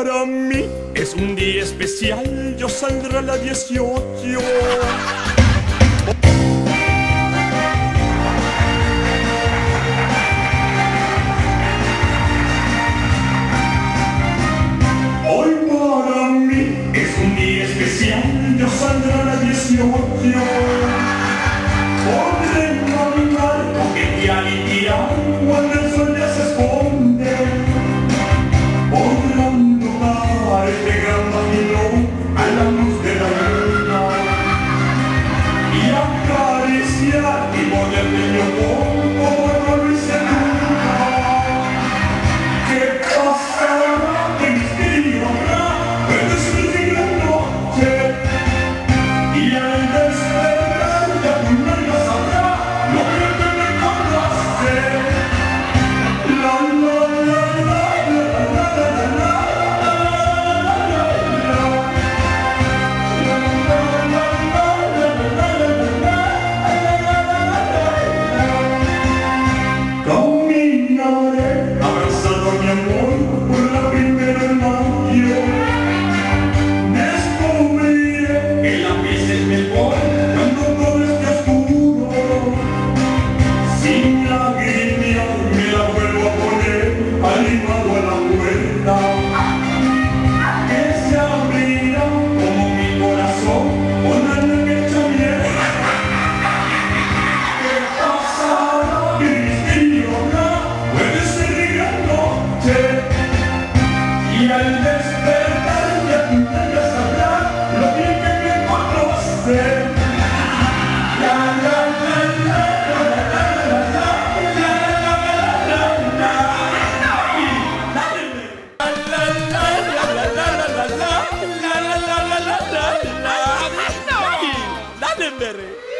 para mí es un día especial, yo saldré a las 18. Hoy para mí es un día especial, yo saldré a las 18. Podré caminar, coquetear y tirar cuando el sol ya se esconde. Podrán tocar este gran vacilón a la luz de la luna y acariciar y ponerle mi amor como no lo hice nunca. ¿Qué pasará? ¿Qué misterio habrá? Puede ser de gran noche y al despertar ya tu nalga sabrá lo que me conoce. La la la la la la. Caminaré abrazado a mi amor por la primera de mayo. Descubriré que la pieza es mejor cuando todo esté oscuro. Sin lagrimear me la vuelvo a poner animado a la puerta que se abrirá como mi corazón con la leche abierta. ¿Qué pasará? ¿Qué misterio habrá? Puede ser de gran noche y al despertar ya tu nalga sabrá lo bien que me conoce. La la la la la la la la la la la la la.